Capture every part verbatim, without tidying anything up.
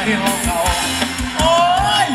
ที่ห้องเขาโอ้ย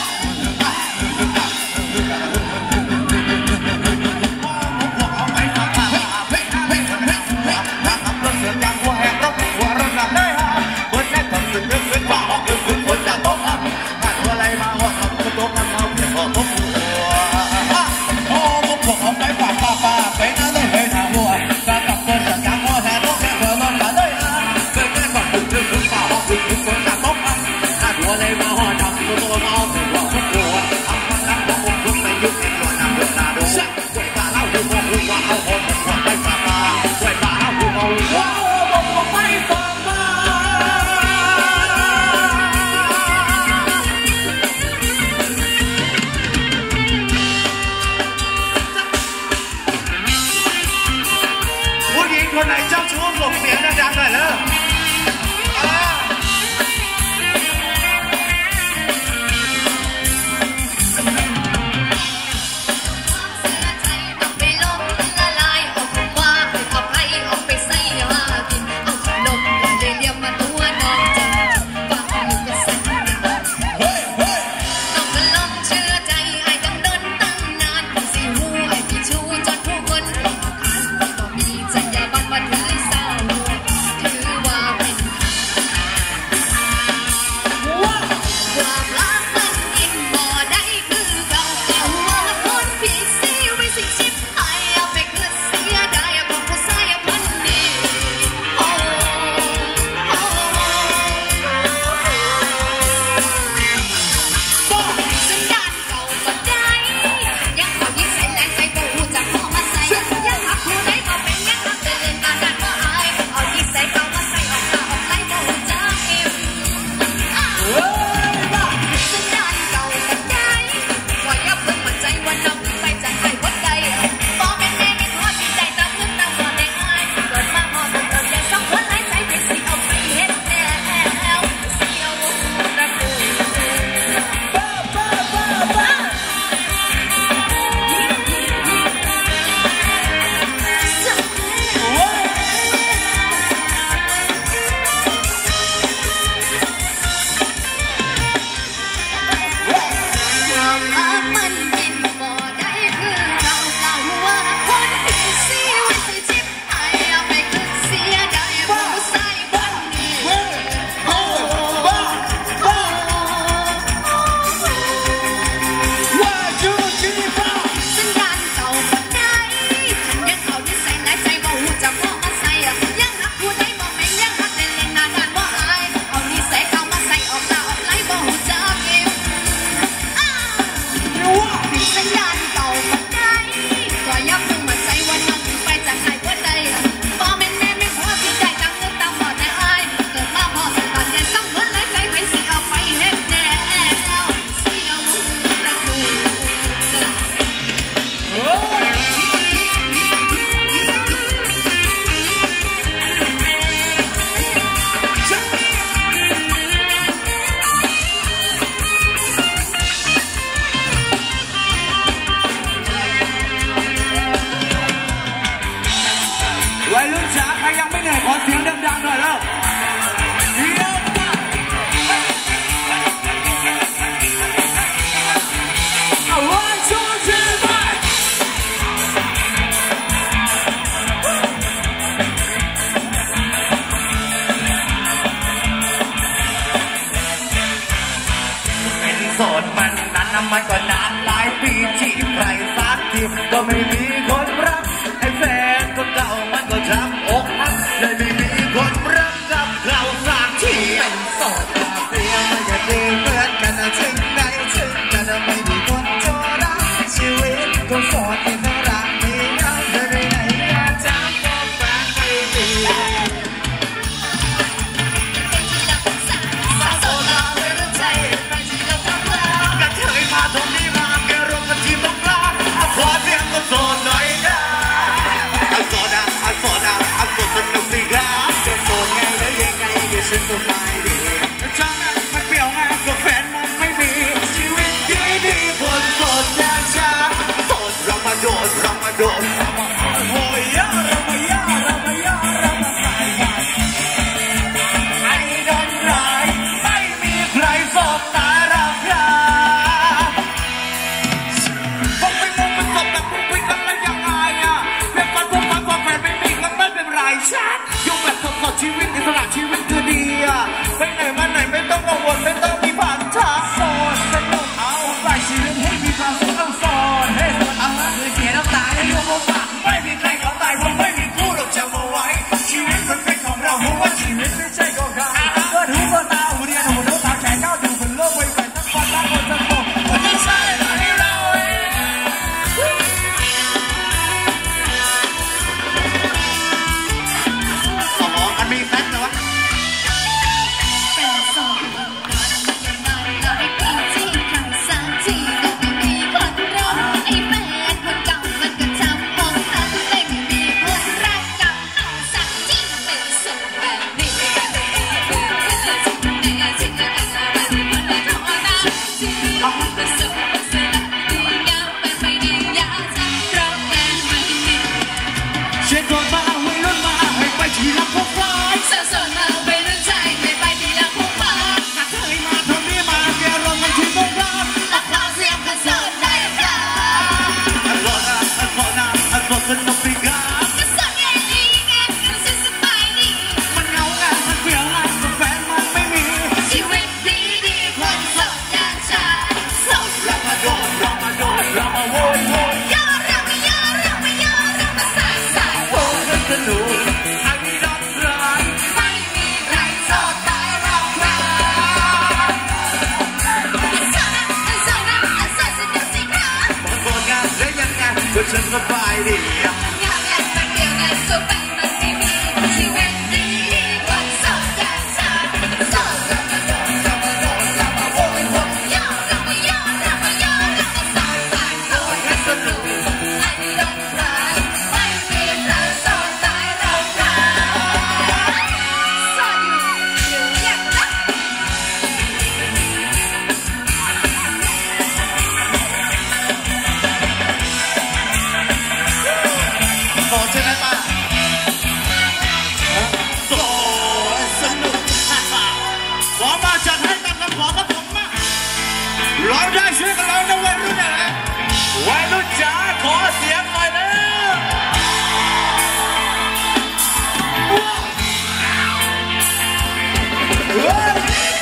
คนไหนเจ้าชู้ส่งเสียงดังๆหน่อยเลยวัยรุ่นจ๋าใครยังไม่เหนื่อยขอเสียงดังๆหน่อยแล้วเป็นโสดมันนั้นน้ำมันก็นานหลายปีจีบใครสักทีก็ไม่มีคนรักไอ้แฟนคนเก่ามันก็ช้ำอกหักเลยไม่มีคนรักกับเราสักทีเป็นโสดมาเพียงไม่อยากดีเหมือนกันถึงไหนถึงกันไม่มีคนจะรักชีวิตก็โสดที่น่ารักดีนะจะไปไหนอยากจะบอกแฟนไม่ดีตรงนี้มาแกรบกันที่ต้องกล้าขอเสียงก็โสดหน่อยดีงามแอบมาเกี่ยวกันสุดไปมันไม่มีชีวิตดีวันสดแดนซ่าสดเรามาโดนเรามาโดนเรามาโวยโวยย่อเรามาย่อเรามาย่อเรามาสายสายโดนให้สนุกอันดงร้ายไม่มีใครสอนตายเราใครสอนอยู่อยู่อย่างนั้นโสดใช่ไหมป้าโสดสนุกขอมาจัดให้ตามคำขอครับผมมาร้องได้ช่วยกันร้องนะวัยรุ่นนะวัยรุ่นจ๋าขอเสียงหน่อยนะเฮ้ย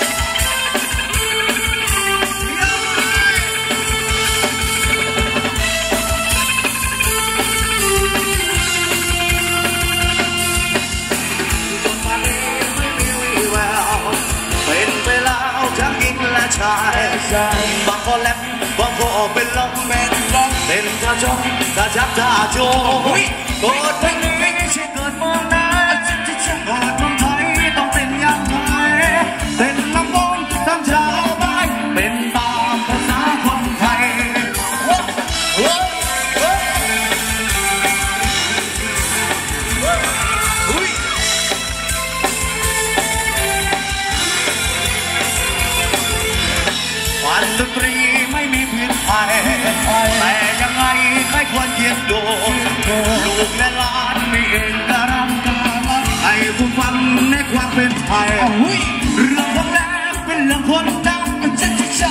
เป็นไปแล้วทั้งหญิงและชายบางคนแลบ บางคนเป็นลมเป็นลมเป็นกระจกกระจับตาโจกดเพลงนี้ไม่ใช่เกิดมองหน้า